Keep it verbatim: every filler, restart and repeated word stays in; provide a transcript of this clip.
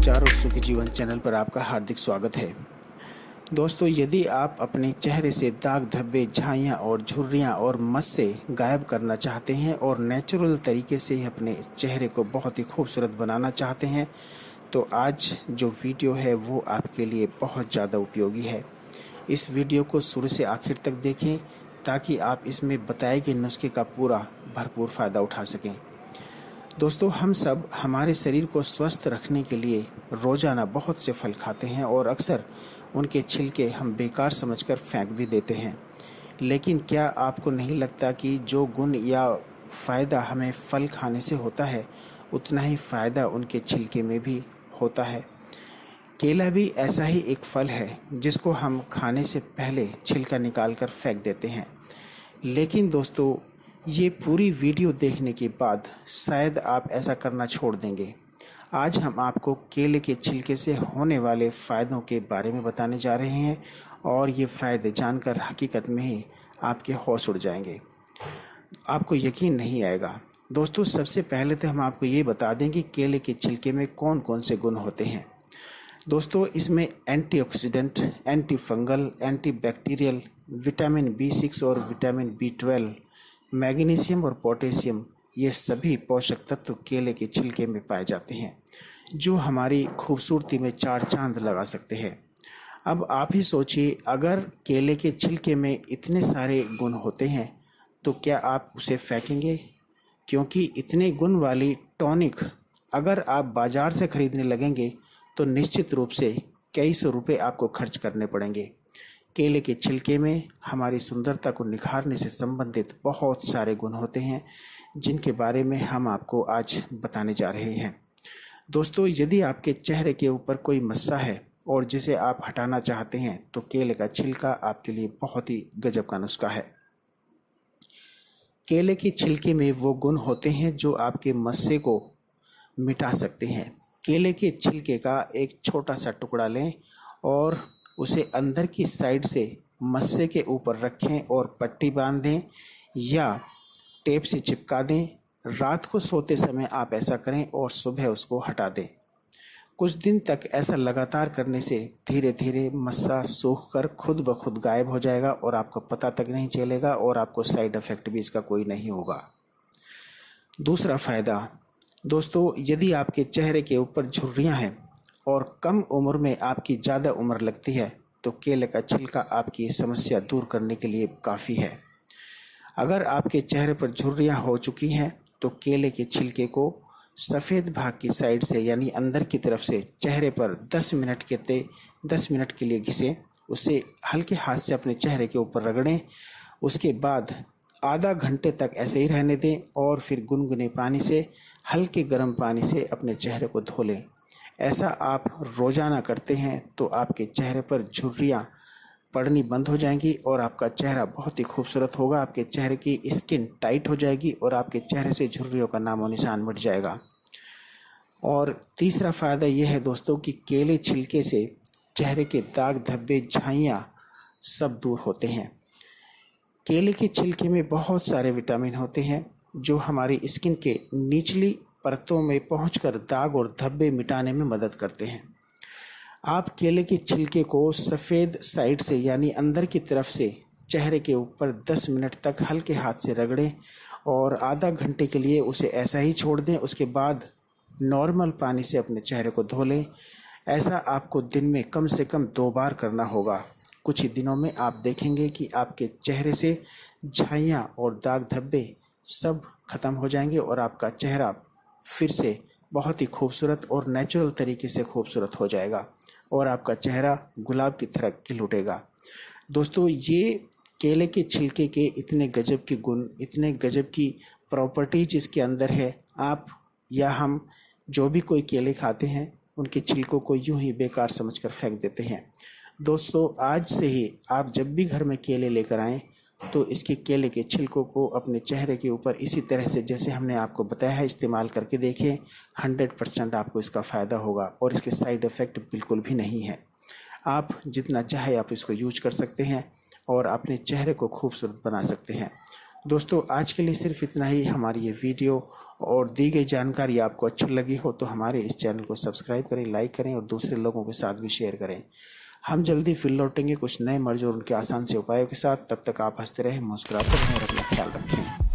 उपचार और सुखी जीवन चैनल पर आपका हार्दिक स्वागत है। दोस्तों, यदि आप अपने चेहरे से दाग धब्बे, झाइयाँ और झुर्रियाँ और मस्से गायब करना चाहते हैं और नेचुरल तरीके से अपने चेहरे को बहुत ही खूबसूरत बनाना चाहते हैं, तो आज जो वीडियो है वो आपके लिए बहुत ज़्यादा उपयोगी है। इस वीडियो को शुरू से आखिर तक देखें ताकि आप इसमें बताए गए नुस्खे का पूरा भरपूर फ़ायदा उठा सकें। दोस्तों, हम सब हमारे शरीर को स्वस्थ रखने के लिए रोज़ाना बहुत से फल खाते हैं और अक्सर उनके छिलके हम बेकार समझकर फेंक भी देते हैं। लेकिन क्या आपको नहीं लगता कि जो गुण या फ़ायदा हमें फल खाने से होता है, उतना ही फ़ायदा उनके छिलके में भी होता है? केला भी ऐसा ही एक फल है जिसको हम खाने से पहले छिलका निकाल कर फेंक देते हैं। लेकिन दोस्तों, ये पूरी वीडियो देखने के बाद शायद आप ऐसा करना छोड़ देंगे। आज हम आपको केले के छिलके से होने वाले फ़ायदों के बारे में बताने जा रहे हैं और ये फ़ायदे जानकर हकीकत में ही आपके होश उड़ जाएंगे, आपको यकीन नहीं आएगा। दोस्तों, सबसे पहले तो हम आपको ये बता दें कि केले के छिलके में कौन कौन से गुण होते हैं। दोस्तों, इसमें antioxidant, anti fungal, anti bacterial, vitamin B six और विटामिन बी ट्वेल्व, मैग्नीशियम और पोटेशियम, ये सभी पोषक तत्व केले के छिलके में पाए जाते हैं जो हमारी खूबसूरती में चार चांद लगा सकते हैं। अब आप ही सोचिए, अगर केले के छिलके में इतने सारे गुण होते हैं तो क्या आप उसे फेंकेंगे? क्योंकि इतने गुण वाली टॉनिक अगर आप बाज़ार से खरीदने लगेंगे तो निश्चित रूप से कई सौ रुपये आपको खर्च करने पड़ेंगे। केले के छिलके में हमारी सुंदरता को निखारने से संबंधित बहुत सारे गुण होते हैं जिनके बारे में हम आपको आज बताने जा रहे हैं। दोस्तों, यदि आपके चेहरे के ऊपर कोई मस्सा है और जिसे आप हटाना चाहते हैं तो केले का छिलका आपके लिए बहुत ही गजब का नुस्खा है। केले के छिलके में वो गुण होते हैं जो आपके मस्से को मिटा सकते हैं। केले के छिलके का एक छोटा सा टुकड़ा लें और उसे अंदर की साइड से मस्से के ऊपर रखें और पट्टी बांध दें या टेप से चिपका दें। रात को सोते समय आप ऐसा करें और सुबह उसको हटा दें। कुछ दिन तक ऐसा लगातार करने से धीरे धीरे मस्सा सूख कर खुद ब खुद गायब हो जाएगा और आपको पता तक नहीं चलेगा और आपको साइड इफ़ेक्ट भी इसका कोई नहीं होगा। दूसरा फ़ायदा, दोस्तों, यदि आपके चेहरे के ऊपर झुर्रियाँ हैं और कम उम्र में आपकी ज़्यादा उम्र लगती है तो केले का छिलका आपकी समस्या दूर करने के लिए काफ़ी है। अगर आपके चेहरे पर झुर्रियाँ हो चुकी हैं तो केले के छिलके को सफ़ेद भाग की साइड से यानी अंदर की तरफ से चेहरे पर दस मिनट के ते दस मिनट के लिए घिसें। उसे हल्के हाथ से अपने चेहरे के ऊपर रगड़ें। उसके बाद आधा घंटे तक ऐसे ही रहने दें और फिर गुनगुने पानी से, हल्के गर्म पानी से अपने चेहरे को धो लें। ऐसा आप रोज़ाना करते हैं तो आपके चेहरे पर झुर्रियाँ पड़नी बंद हो जाएंगी और आपका चेहरा बहुत ही खूबसूरत होगा। आपके चेहरे की स्किन टाइट हो जाएगी और आपके चेहरे से झुर्रियों का नामो निशान मिट जाएगा। और तीसरा फ़ायदा यह है दोस्तों कि केले छिलके से चेहरे के दाग धब्बे, झाइयाँ सब दूर होते हैं। केले के छिलके में बहुत सारे विटामिन होते हैं जो हमारी स्किन के निचली परतों में पहुंचकर दाग और धब्बे मिटाने में मदद करते हैं। आप केले के छिलके को सफ़ेद साइड से यानी अंदर की तरफ से चेहरे के ऊपर दस मिनट तक हल्के हाथ से रगड़ें और आधा घंटे के लिए उसे ऐसा ही छोड़ दें। उसके बाद नॉर्मल पानी से अपने चेहरे को धो लें। ऐसा आपको दिन में कम से कम दो बार करना होगा। कुछ ही दिनों में आप देखेंगे कि आपके चेहरे से झाइयाँ और दाग धब्बे सब खत्म हो जाएंगे और आपका चेहरा फिर से बहुत ही खूबसूरत और नेचुरल तरीके से खूबसूरत हो जाएगा और आपका चेहरा गुलाब की तरह खिल उठेगा। दोस्तों, ये केले के छिलके के इतने गजब के गुण, इतने गजब की प्रॉपर्टीज इसके अंदर है, आप या हम जो भी कोई केले खाते हैं उनके छिलकों को यूं ही बेकार समझकर फेंक देते हैं। दोस्तों, आज से ही आप जब भी घर में केले लेकर आएँ तो इसके केले के छिलकों को अपने चेहरे के ऊपर इसी तरह से जैसे हमने आपको बताया है इस्तेमाल करके देखें। हंड्रेड परसेंट आपको इसका फ़ायदा होगा और इसके साइड इफ़ेक्ट बिल्कुल भी नहीं है। आप जितना चाहे आप इसको यूज कर सकते हैं और अपने चेहरे को खूबसूरत बना सकते हैं। दोस्तों आज के लिए सिर्फ इतना ही। हमारी ये वीडियो और दी गई जानकारी आपको अच्छी लगी हो तो हमारे इस चैनल को सब्सक्राइब करें, लाइक करें और दूसरे लोगों के साथ भी शेयर करें। हम जल्दी फिर लौटेंगे कुछ नए मर्ज और उनके आसान से उपायों के साथ। तब तक आप हंसते रहें, मुस्कुराते रहें और अपना ख्याल रखें।